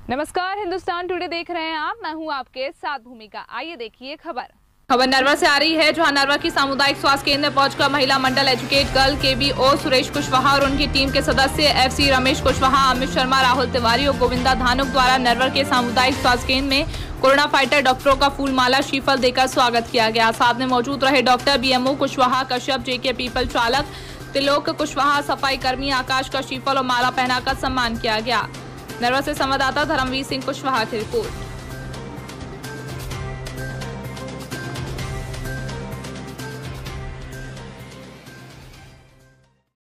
नमस्कार, हिंदुस्तान टुडे देख रहे हैं आप। मैं हूं आपके साथ भूमिका। आइए देखिए खबर नरवा से आ रही है, जहां नरवा की सामुदायिक स्वास्थ्य केंद्र पहुंचकर महिला मंडल educate girl KBO Suresh Kushwaha और उनकी टीम के सदस्य FC रमेश कुशवाहा, अमित शर्मा, राहुल तिवारी और गोविंदा धानुक द्वारा नरवर के सामुदायिक स्वास्थ्य केंद्र में कोरोना फाइटर डॉक्टरों का फूलमाला श्रीफल देकर स्वागत किया गया। साथ में मौजूद रहे doctor BMO Kushwaha, Kashyap, JK पीपल चालक, त्रिलोक कुशवाहा, सफाई कर्मी आकाश का श्रीफल और माला पहनाकर सम्मान किया गया। नरवा से संवाददाता धर्मवीर सिंह कुशवाहा की रिपोर्ट।